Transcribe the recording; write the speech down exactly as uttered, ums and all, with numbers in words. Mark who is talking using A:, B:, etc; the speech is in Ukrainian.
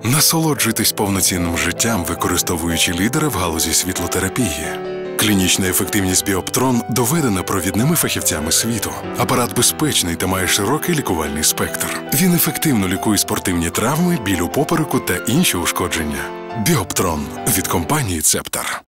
A: Насолоджуйтесь повноцінним життям, використовуючи лідери в галузі світлотерапії. Клінічна ефективність Біоптрон доведена провідними фахівцями світу. Апарат безпечний та має широкий лікувальний спектр. Він ефективно лікує спортивні травми, біль у попереку та інші ушкодження. Біоптрон від компанії Цептар.